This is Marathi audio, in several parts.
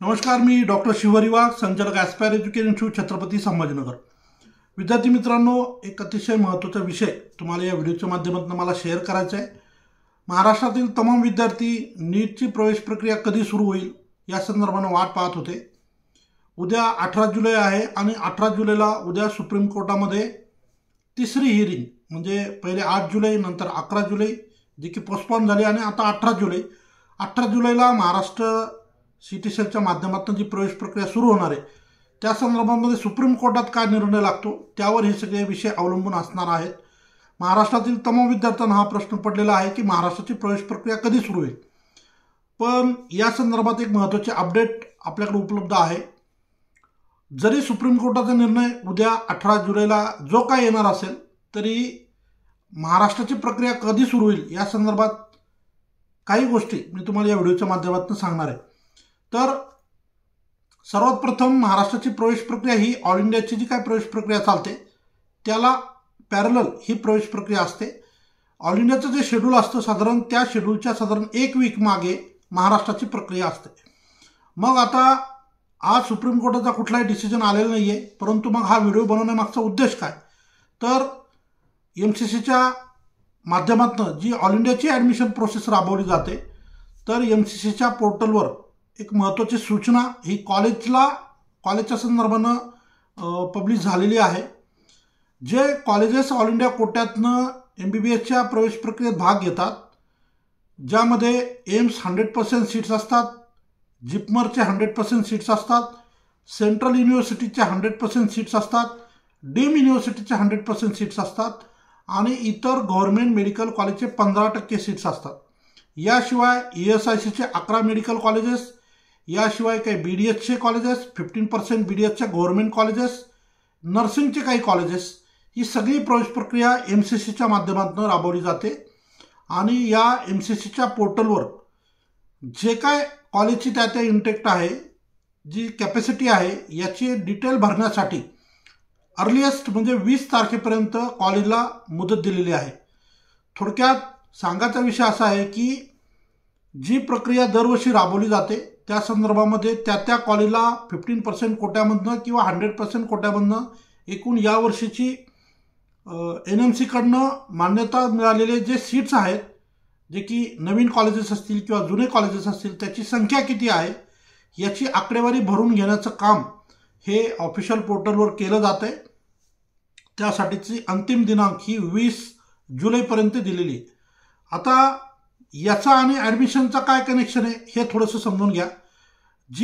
नमस्कार, मी डॉक्टर शिवहरी वाघ, संचालक aspire education institute, Chhatrapati Sambhajinagar. विद्यार्थी मित्रांनो, एक अतिशय महत्त्वाचा विषय तुम्हाला या व्हिडिओच्या माध्यमातून मला शेअर करायचा आहे। महाराष्ट्रातील तमाम विद्यार्थी नीटची प्रवेश प्रक्रिया कधी सुरू होईल या संदर्भाने वाट पाहत होते। उद्या 18 जुलै आहे आणि 18 जुलैला उद्या सुप्रीम कोर्टामध्ये तिसरी हिअरिंग, म्हणजे पहिले 8 जुलै, नंतर 11 जुलै, जी की पोस्टपोन झाली, आणि आता 18 जुलै। 18 जुलैला महाराष्ट्र सीटीसेलच्या माध्यमातून जी प्रवेश प्रक्रिया सुरू होणार आहे त्या संदर्भामध्ये सुप्रीम कोर्टात काय निर्णय लागतो त्यावर हे सगळे विषय अवलंबून असणार आहेत। महाराष्ट्रातील तमाम विद्यार्थ्यांना हा प्रश्न पडलेला आहे की महाराष्ट्राची प्रवेश प्रक्रिया कधी सुरू होईल। पण या संदर्भात एक महत्त्वाचे अपडेट आपल्याकडे उपलब्ध आहे। जरी सुप्रीम कोर्टाचा निर्णय उद्या 18 जुलैला जो काय येणार असेल, तरी महाराष्ट्राची प्रक्रिया कधी सुरू होईल या संदर्भात काही गोष्टी मी तुम्हाला या व्हिडिओच्या माध्यमातून सांगणार आहे। तर सर्वात प्रथम महाराष्ट्राची प्रवेश प्रक्रिया ही ऑल इंडियाची जी काय प्रवेश प्रक्रिया चालते त्याला पॅरलल ही प्रवेश प्रक्रिया असते। ऑल इंडियाचं जे शेड्यूल असतं साधारण त्या शेड्यूलच्या साधारण एक वीक मागे महाराष्ट्राची प्रक्रिया असते। मग आता आज सुप्रीम कोर्टाचा कुठलाही डिसिजन आलेला नाही आहे, परंतु मग हा व्हिडिओ बनवण्यामागचा उद्देश काय, तर MCCच्या माध्यमातून जी ऑल इंडियाची ॲडमिशन प्रोसेस राबवली जाते, तर MCCच्या पोर्टलवर एक महत्त्वाची सूचना ही कॉलेजच्या संदर्भानं पब्लिश झालेली आहे। जे कॉलेजेस ऑल इंडिया कोट्यातनं MBBSच्या प्रवेश प्रक्रियेत भाग घेतात, ज्यामध्ये एम्स 100% सीट्स असतात, जिपमरचे 100% सीट्स असतात, सेंट्रल युनिव्हर्सिटीचे 100% सीट्स असतात, डीम युनिव्हर्सिटीचे 100% सीट्स असतात, आणि इतर गव्हर्नमेंट मेडिकल कॉलेजचे 15% सीट्स असतात। याशिवाय ESICचे 11 मेडिकल कॉलेजेस, याशिवाय काही BDSचे कॉलेजेस, 15% BDSच्या गव्हर्नमेंट कॉलेजेस, नर्सिंगचे काही कॉलेजेस, ही सगळी प्रवेश प्रक्रिया MCCच्या माध्यमातून राबवली जाते। आणि या MCCच्या पोर्टलवर जे काय कॉलेजची त्या इंटेक्ट आहे, जी कॅपॅसिटी आहे, याची डिटेल भरण्यासाठी अर्लिएस्ट म्हणजे 20 तारखेपर्यंत कॉलेजला मुदत दिलेली आहे। थोडक्यात सांगायचा विषय असा आहे की जी प्रक्रिया दरवर्षी राबवली जाते त्या संदर्भामध्ये त्या कॉलेजला 15% कोट्यामधनं किंवा 100% कोट्यामधनं एकूण यावर्षीची NMCकडनं मान्यता मिळालेले जे सीट्स आहेत, जे की नवीन कॉलेजेस असतील किंवा जुने कॉलेजेस असतील, त्याची संख्या किती आहे याची आकडेवारी भरून घेण्याचं काम हे ऑफिशियल पोर्टलवर केलं जातं आहे। त्यासाठीची अंतिम दिनांक ही 20 जुलैपर्यंत दिलेली आहे। आता याचा आणि ॲडमिशनचा काय कनेक्शन आहे हे थोडंसं समजून घ्या। जी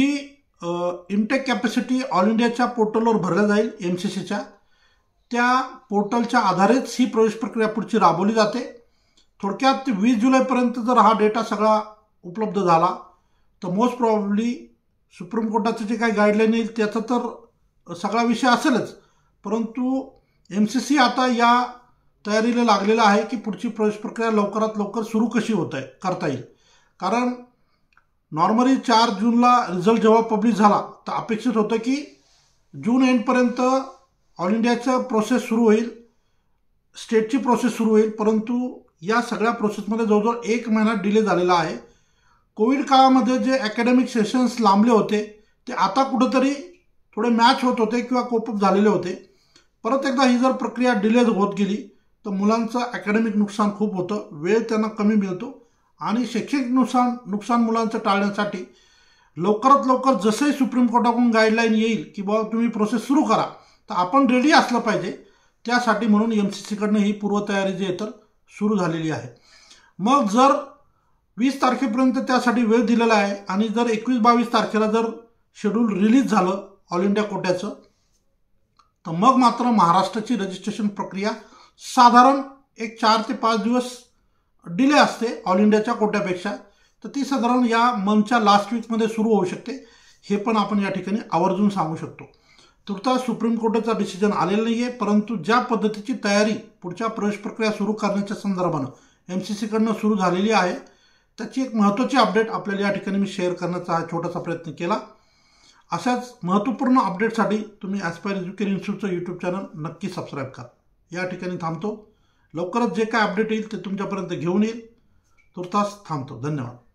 इंटेक कॅपॅसिटी ऑल इंडियाच्या पोर्टलवर भरल्या जाईल MCCच्या, त्या पोर्टलच्या आधारेच ही प्रवेश प्रक्रिया पुढची राबवली जाते। थोडक्यात 20 जुलैपर्यंत जर हा डेटा सगळा उपलब्ध झाला तर मोस्ट प्रॉब्ली सुप्रीम कोर्टाचे जे काही गाईडलाईन येईल त्याचा तर सगळा विषय असेलच, परंतु MCC आता या तयारीला लागलेला आहे की पुढची प्रवेश प्रक्रिया लवकरात लवकर सुरू कशी करता येईल। कारण नॉर्मली 4 जूनला रिझल्ट जेव्हा पब्लिश झाला तर अपेक्षित होतं की जून एंडपर्यंत ऑल इंडियाचं प्रोसेस सुरू होईल, स्टेटची प्रोसेस सुरू होईल, परंतु या सगळ्या प्रोसेसमध्ये जवळजवळ 1 महिना डिले झालेला आहे। कोविड काळामध्ये जे अकॅडमिक सेशन्स लांबले होते ते आता कुठंतरी थोडे मॅच होत होते किंवा कोपअप झालेले होते। परत एकदा ही जर प्रक्रिया डिले होत गेली तर मुलांचं अकॅडमिक नुकसान खूप होतं, वेळ त्यांना कमी मिळतो, आणि शैक्षणिक नुकसान मुलांचं टाळण्यासाठी लवकरात लवकर जसंही सुप्रीम कोर्टाकडून गाईडलाईन येईल की बाबा तुम्ही प्रोसेस सुरू करा, तर आपण रेडी असलं पाहिजे। त्यासाठी म्हणून MCCकडनं ही पूर्वतयारी जी आहे तर सुरू झालेली आहे। मग जर 20 तारखेपर्यंत त्यासाठी वेळ दिलेला आहे, आणि जर 21-22 तारखेला जर शेड्यूल रिलीज झालं ऑल इंडिया कोट्याचं, तर मग मात्र महाराष्ट्राची रजिस्ट्रेशन प्रक्रिया साधारण एक 4 ते 5 दिवस डिले असते ऑल इंडियाच्या कोट्यापेक्षा, तर ती साधारण या मंथच्या लास्ट वीकमध्ये सुरू होऊ शकते, हे पण आपण या ठिकाणी आवर्जून सांगू शकतो। तुर्तास सुप्रीम कोर्टाचा डिसिजन आलेला नाही आहे, परंतु ज्या पद्धतीची तयारी पुढच्या प्रवेश प्रक्रिया सुरू करण्याच्या संदर्भानं MCCकडनं सुरू झालेली आहे त्याची एक महत्त्वाची अपडेट आपल्याला या ठिकाणी मी शेअर करण्याचा छोटासा प्रयत्न केला। अशाच महत्त्वपूर्ण अपडेटसाठी तुम्ही ॲस्पायर एज्युकेशन इन्स्टिट्यूटचं यूट्यूब चॅनल नक्की सबस्क्राईब करा। या ठिकाणी थांबतो, लवकरच जे काय अपडेट येईल ते तुमच्यापर्यंत घेऊन येईल। तुर्तास थांबतो, धन्यवाद।